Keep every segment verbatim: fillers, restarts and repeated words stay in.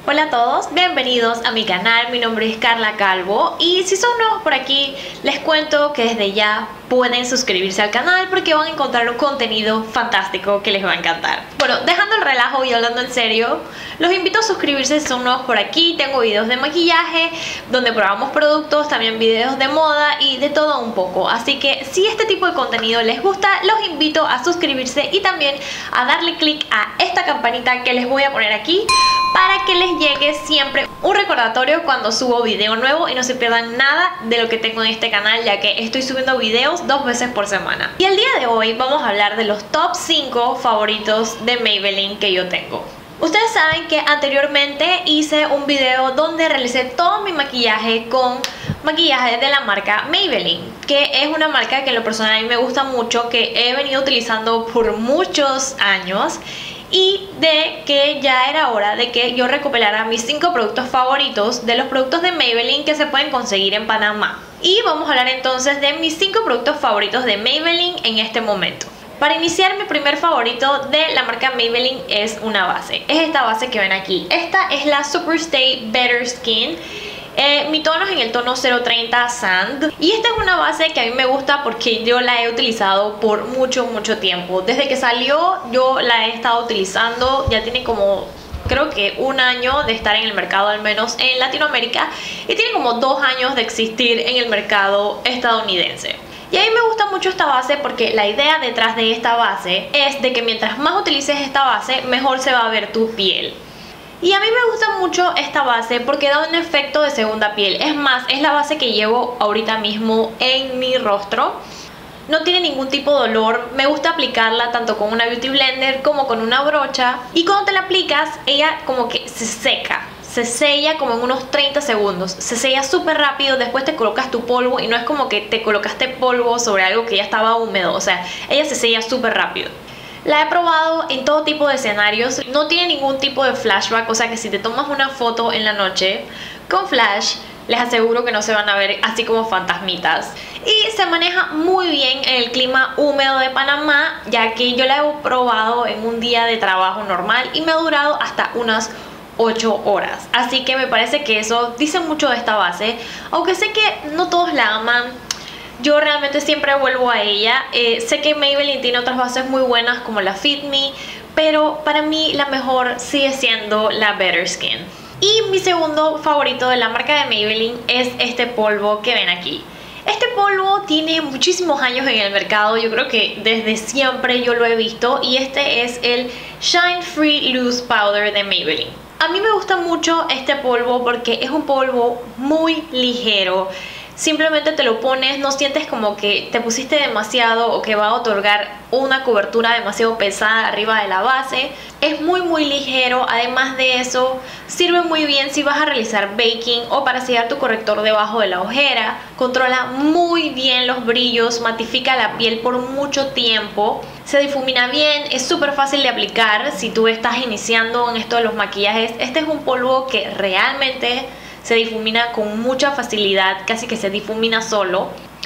Hola a todos, bienvenidos a mi canal, mi nombre es Carla Calvo y si son nuevos por aquí les cuento que desde ya pueden suscribirse al canal porque van a encontrar un contenido fantástico que les va a encantar. Bueno, dejando el relajo y hablando en serio, los invito a suscribirse si son nuevos por aquí. Tengo videos de maquillaje donde probamos productos, también videos de moda y de todo un poco, así que si este tipo de contenido les gusta, los invito a suscribirse y también a darle click a esta campanita que les voy a poner aquí para que les llegue siempre un recordatorio cuando subo video nuevo y no se pierdan nada de lo que tengo en este canal, ya que estoy subiendo videos dos veces por semana. Y el día de hoy vamos a hablar de los top cinco favoritos de Maybelline que yo tengo. Ustedes saben que anteriormente hice un video donde realicé todo mi maquillaje con maquillaje de la marca Maybelline, que es una marca que en lo personal a mí me gusta mucho, que he venido utilizando por muchos años, y de que ya era hora de que yo recopilara mis cinco productos favoritos de los productos de Maybelline que se pueden conseguir en Panamá. Y vamos a hablar entonces de mis cinco productos favoritos de Maybelline en este momento. Para iniciar, mi primer favorito de la marca Maybelline es una base. Es esta base que ven aquí. Esta es la Superstay Better Skin. Eh, mi tono es en el tono cero treinta Sand y esta es una base que a mí me gusta porque yo la he utilizado por mucho mucho tiempo. Desde que salió yo la he estado utilizando, ya tiene como creo que un año de estar en el mercado, al menos en Latinoamérica, y tiene como dos años de existir en el mercado estadounidense. Y a mí me gusta mucho esta base porque la idea detrás de esta base es de que mientras más utilices esta base, mejor se va a ver tu piel. Y a mí me gusta mucho esta base porque da un efecto de segunda piel. Es más, es la base que llevo ahorita mismo en mi rostro. No tiene ningún tipo de olor. Me gusta aplicarla tanto con una beauty blender como con una brocha. Y cuando te la aplicas, ella como que se seca. Se sella como en unos treinta segundos. Se sella súper rápido. Después te colocas tu polvo y no es como que te colocaste polvo sobre algo que ya estaba húmedo. O sea, ella se sella súper rápido. La he probado en todo tipo de escenarios, no tiene ningún tipo de flashback, o sea que si te tomas una foto en la noche con flash, les aseguro que no se van a ver así como fantasmitas. Y se maneja muy bien en el clima húmedo de Panamá, ya que yo la he probado en un día de trabajo normal y me ha durado hasta unas ocho horas. Así que me parece que eso dice mucho de esta base, aunque sé que no todos la aman. Yo realmente siempre vuelvo a ella. Eh, sé que Maybelline tiene otras bases muy buenas como la Fit Me, pero para mí la mejor sigue siendo la Better Skin. Y mi segundo favorito de la marca de Maybelline es este polvo que ven aquí. Este polvo tiene muchísimos años en el mercado, yo creo que desde siempre yo lo he visto, y este es el Shine Free Loose Powder de Maybelline. A mí me gusta mucho este polvo porque es un polvo muy ligero. Simplemente te lo pones, no sientes como que te pusiste demasiado o que va a otorgar una cobertura demasiado pesada arriba de la base. Es muy muy ligero, además de eso sirve muy bien si vas a realizar baking o para sellar tu corrector debajo de la ojera. Controla muy bien los brillos, matifica la piel por mucho tiempo, se difumina bien, es súper fácil de aplicar si tú estás iniciando en esto de los maquillajes. Este es un polvo que realmente se difumina con mucha facilidad, casi que se difumina solo.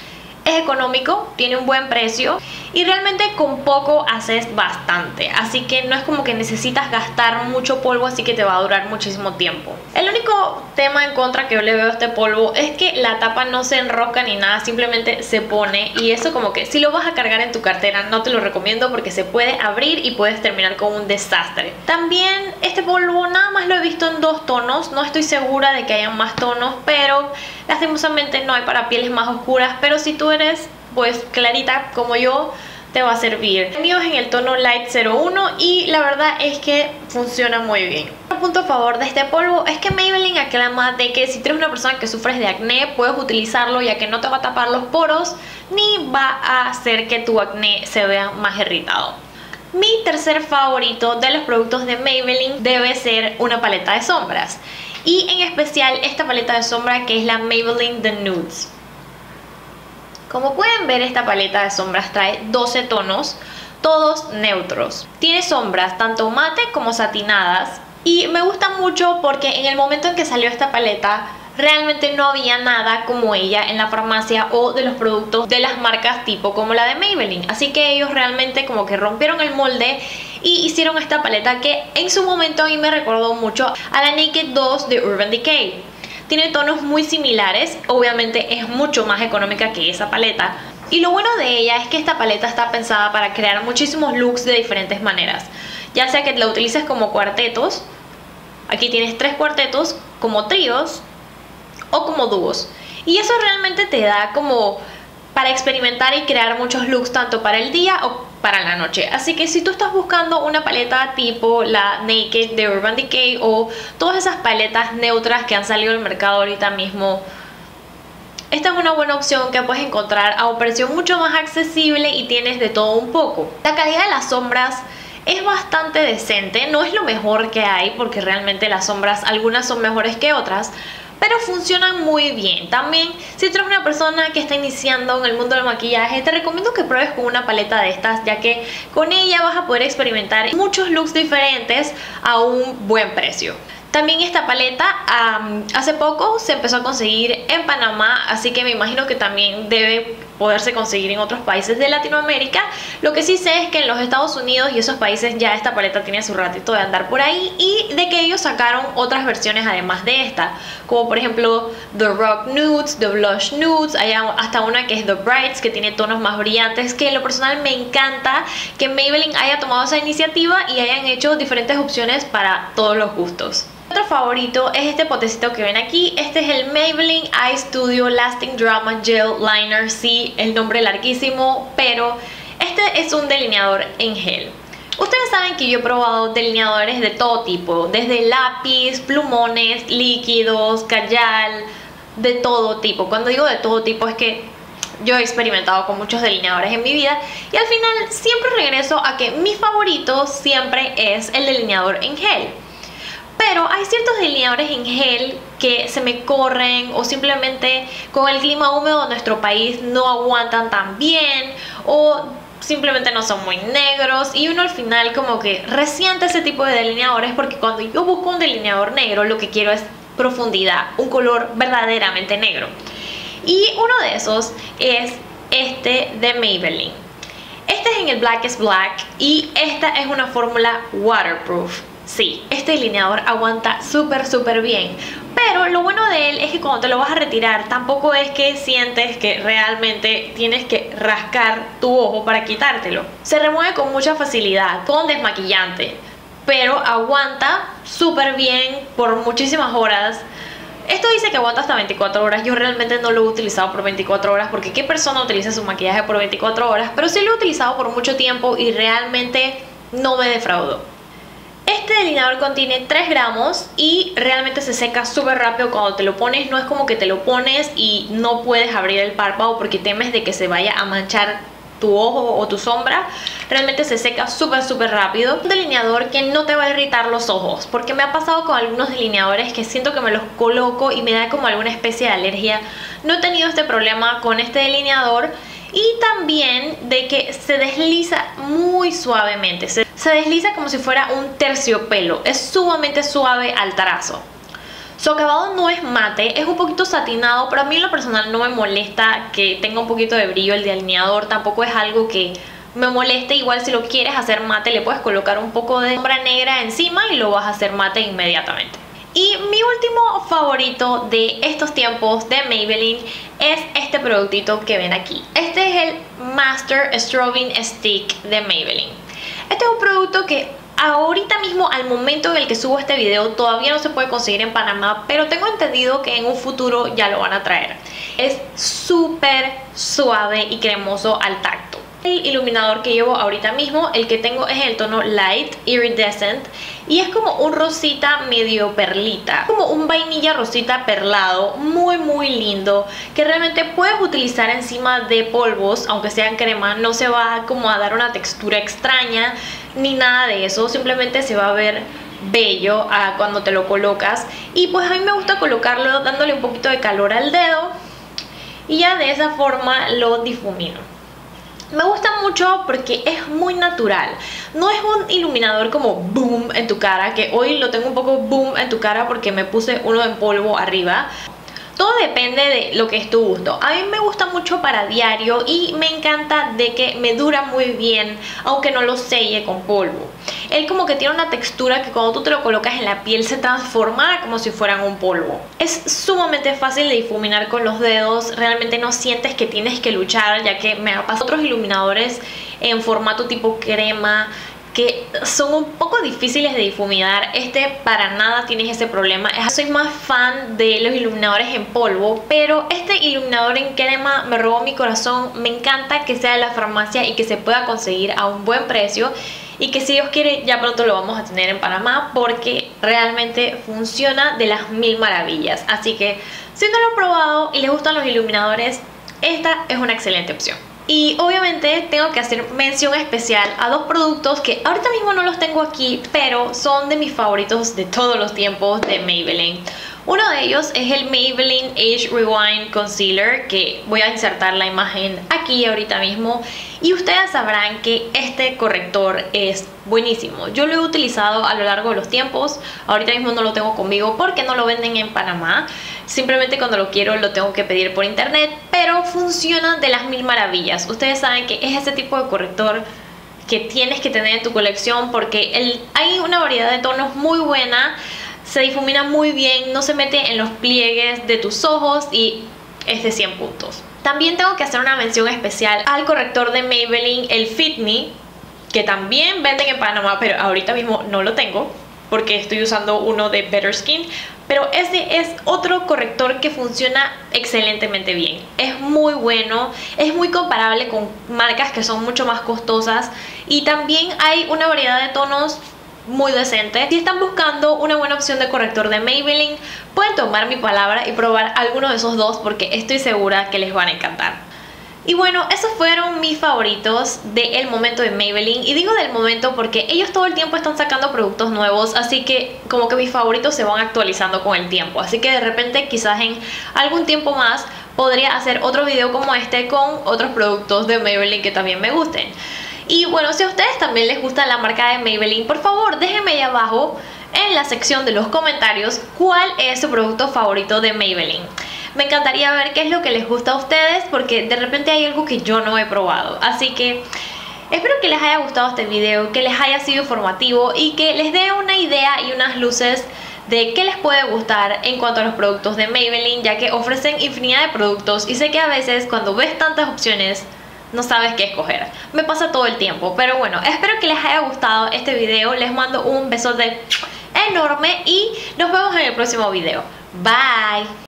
Es económico, tiene un buen precio y realmente con poco haces bastante, así que no es como que necesitas gastar mucho polvo, así que te va a durar muchísimo tiempo. El único tema en contra que yo le veo a este polvo es que la tapa no se enrosca ni nada, simplemente se pone, y eso como que si lo vas a cargar en tu cartera no te lo recomiendo porque se puede abrir y puedes terminar con un desastre. También este polvo nada más lo he visto en dos tonos, no estoy segura de que hayan más tonos, pero lastimosamente no hay para pieles más oscuras, pero si tú eres pues clarita como yo, te va a servir. El mío es en el tono Light cero uno y la verdad es que funciona muy bien. Un punto a favor de este polvo es que Maybelline aclama de que si tú eres una persona que sufres de acné, puedes utilizarlo, ya que no te va a tapar los poros ni va a hacer que tu acné se vea más irritado. Mi tercer favorito de los productos de Maybelline debe ser una paleta de sombras, y en especial esta paleta de sombra que es la Maybelline The Nudes. Como pueden ver, esta paleta de sombras trae doce tonos, todos neutros. Tiene sombras tanto mate como satinadas y me gusta mucho porque en el momento en que salió esta paleta realmente no había nada como ella en la farmacia o de los productos de las marcas tipo como la de Maybelline. Así que ellos realmente como que rompieron el molde y hicieron esta paleta que en su momento a mí me recordó mucho a la Naked dos de Urban Decay. Tiene tonos muy similares, obviamente es mucho más económica que esa paleta. Y lo bueno de ella es que esta paleta está pensada para crear muchísimos looks de diferentes maneras. Ya sea que la utilices como cuartetos, aquí tienes tres cuartetos, como tríos o como dúos. Y eso realmente te da como para experimentar y crear muchos looks tanto para el día o para la noche. Así que si tú estás buscando una paleta tipo la Naked de Urban Decay o todas esas paletas neutras que han salido al mercado ahorita mismo, esta es una buena opción que puedes encontrar a un precio mucho más accesible y tienes de todo un poco. La calidad de las sombras es bastante decente, no es lo mejor que hay porque realmente las sombras algunas son mejores que otras, pero funcionan muy bien. También si tú eres una persona que está iniciando en el mundo del maquillaje, te recomiendo que pruebes con una paleta de estas, ya que con ella vas a poder experimentar muchos looks diferentes a un buen precio. También esta paleta um, hace poco se empezó a conseguir en Panamá, así que me imagino que también debe poderse conseguir en otros países de Latinoamérica. Lo que sí sé es que en los Estados Unidos y esos países ya esta paleta tiene su ratito de andar por ahí, y de que ellos sacaron otras versiones además de esta, como por ejemplo The Rock Nudes, The Blush Nudes, hay hasta una que es The Brights, que tiene tonos más brillantes, que en lo personal me encanta que Maybelline haya tomado esa iniciativa y hayan hecho diferentes opciones para todos los gustos. Otro favorito es este potecito que ven aquí. Este es el Maybelline Eye Studio Lasting Drama Gel Liner. Sí, el nombre larguísimo, pero este es un delineador en gel. Ustedes saben que yo he probado delineadores de todo tipo, desde lápiz, plumones, líquidos, cayal, de todo tipo. Cuando digo de todo tipo es que yo he experimentado con muchos delineadores en mi vida y al final siempre regreso a que mi favorito siempre es el delineador en gel. Pero hay ciertos delineadores en gel que se me corren o simplemente con el clima húmedo de nuestro país no aguantan tan bien o simplemente no son muy negros, y uno al final como que resiente ese tipo de delineadores, porque cuando yo busco un delineador negro lo que quiero es profundidad, un color verdaderamente negro. Y uno de esos es este de Maybelline. Este es en el Black is Black y esta es una fórmula waterproof. Sí, este delineador aguanta súper súper bien, pero lo bueno de él es que cuando te lo vas a retirar tampoco es que sientes que realmente tienes que rascar tu ojo para quitártelo. Se remueve con mucha facilidad, con desmaquillante, pero aguanta súper bien por muchísimas horas. Esto dice que aguanta hasta veinticuatro horas, yo realmente no lo he utilizado por veinticuatro horas porque ¿qué persona utiliza su maquillaje por veinticuatro horas? Pero sí lo he utilizado por mucho tiempo y realmente no me defraudó. Este delineador contiene tres gramos y realmente se seca súper rápido cuando te lo pones. No es como que te lo pones y no puedes abrir el párpado porque temes de que se vaya a manchar tu ojo o tu sombra. Realmente se seca súper súper rápido. Un delineador que no te va a irritar los ojos, porque me ha pasado con algunos delineadores que siento que me los coloco y me da como alguna especie de alergia. No he tenido este problema con este delineador. Y también de que se desliza muy suavemente, se, se desliza como si fuera un terciopelo, es sumamente suave al trazo. Su acabado no es mate, es un poquito satinado, pero a mí en lo personal no me molesta que tenga un poquito de brillo el delineador, tampoco es algo que me moleste. Igual si lo quieres hacer mate le puedes colocar un poco de sombra negra encima y lo vas a hacer mate inmediatamente. Y mi último favorito de estos tiempos de Maybelline es este productito que ven aquí. Este es el Master Strobing Stick de Maybelline. Este es un producto que ahorita mismo, al momento en el que subo este video, todavía no se puede conseguir en Panamá, pero tengo entendido que en un futuro ya lo van a traer. Es súper suave y cremoso al tacto. El iluminador que llevo ahorita mismo, el que tengo es el tono Light Iridescent y es como un rosita medio perlita, como un vainilla rosita perlado, muy muy lindo, que realmente puedes utilizar encima de polvos, aunque sean crema. No se va como a dar una textura extraña ni nada de eso, simplemente se va a ver bello a cuando te lo colocas. Y pues a mí me gusta colocarlo dándole un poquito de calor al dedo y ya de esa forma lo difumino. Me gusta mucho porque es muy natural. No es un iluminador como boom en tu cara, que hoy lo tengo un poco boom en tu cara porque me puse uno en polvo arriba. Todo depende de lo que es tu gusto. A mí me gusta mucho para diario y me encanta de que me dura muy bien, aunque no lo selle con polvo. él como que tiene una textura que cuando tú te lo colocas en la piel se transforma como si fueran un polvo. Es sumamente fácil de difuminar con los dedos, realmente no sientes que tienes que luchar, ya que me ha pasado otros iluminadores en formato tipo crema que son un poco difíciles de difuminar. Este para nada tienes ese problema. Soy más fan de los iluminadores en polvo, pero este iluminador en crema me robó mi corazón. Me encanta que sea de la farmacia y que se pueda conseguir a un buen precio, y que si Dios quiere ya pronto lo vamos a tener en Panamá, porque realmente funciona de las mil maravillas. Así que si no lo han probado y les gustan los iluminadores, esta es una excelente opción. Y obviamente tengo que hacer mención especial a dos productos que ahorita mismo no los tengo aquí, pero son de mis favoritos de todos los tiempos de Maybelline. Uno de ellos es el Maybelline Age Rewind Concealer, que voy a insertar la imagen aquí ahorita mismo. Y ustedes sabrán que este corrector es buenísimo. Yo lo he utilizado a lo largo de los tiempos. Ahorita mismo no lo tengo conmigo porque no lo venden en Panamá. Simplemente cuando lo quiero lo tengo que pedir por internet, pero funciona de las mil maravillas. Ustedes saben que es ese tipo de corrector que tienes que tener en tu colección, porque el, hay una variedad de tonos muy buena. Se difumina muy bien, no se mete en los pliegues de tus ojos y es de cien puntos. También tengo que hacer una mención especial al corrector de Maybelline, el Fit Me, que también venden en Panamá, pero ahorita mismo no lo tengo porque estoy usando uno de Better Skin. Pero este es otro corrector que funciona excelentemente bien. Es muy bueno, es muy comparable con marcas que son mucho más costosas, y también hay una variedad de tonos muy decente. Si están buscando una buena opción de corrector de Maybelline, pueden tomar mi palabra y probar alguno de esos dos, porque estoy segura que les van a encantar. Y bueno, esos fueron mis favoritos del momento de Maybelline. Y digo del momento porque ellos todo el tiempo están sacando productos nuevos, así que como que mis favoritos se van actualizando con el tiempo. Así que de repente quizás en algún tiempo más podría hacer otro video como este con otros productos de Maybelline que también me gusten. Y bueno, si a ustedes también les gusta la marca de Maybelline, por favor déjenme ahí abajo en la sección de los comentarios cuál es su producto favorito de Maybelline. Me encantaría ver qué es lo que les gusta a ustedes, porque de repente hay algo que yo no he probado. Así que espero que les haya gustado este video, que les haya sido informativo y que les dé una idea y unas luces de qué les puede gustar en cuanto a los productos de Maybelline, ya que ofrecen infinidad de productos y sé que a veces cuando ves tantas opciones no sabes qué escoger. Me pasa todo el tiempo, pero bueno, espero que les haya gustado este video. Les mando un besote enorme y nos vemos en el próximo video. Bye.